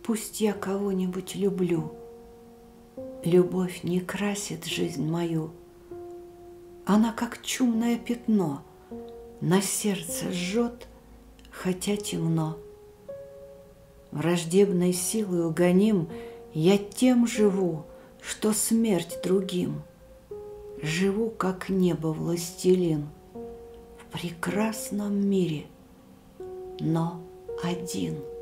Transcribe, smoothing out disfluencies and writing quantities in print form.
пусть я кого-нибудь люблю. Любовь не красит жизнь мою, она как чумное пятно на сердце жжет, хотя темно. Враждебной силою гоним, я тем живу, что смерть другим. Живу, как небо властелин, в прекрасном мире, но один.